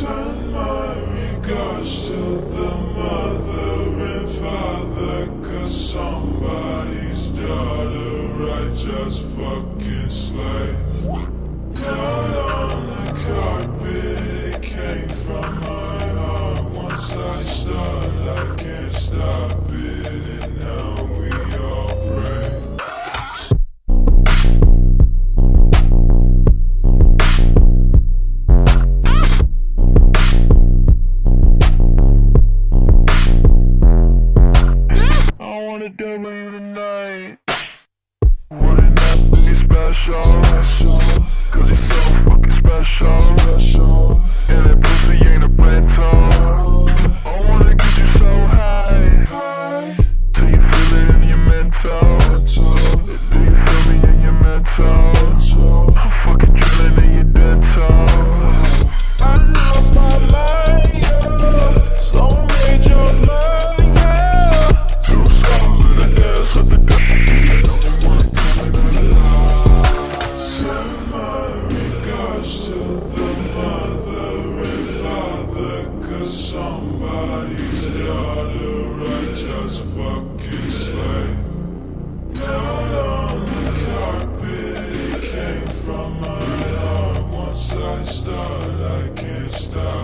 Send my regards to the mother and father, 'cause somebody's daughter I just fucking slayed. Blood on the carpet, it came from my heart. Once I start, I can't stop it, and now we all pray. I wanna double you tonight. Wouldn't that be special? Cause you're so fucking special. And that pussy ain't a rental. I wanna get you so high till you feel it in your mental. Do you feel me in your mental? I'm fucking drilling in your dental. I lost my mind, yeah. Slow majors, man, yeah. Two songs in the air, so the send my regards to the mother and father, 'cause somebody's daughter I just fucking slayed. Blood on the carpet, it came from my heart. Once I start, I can't stop.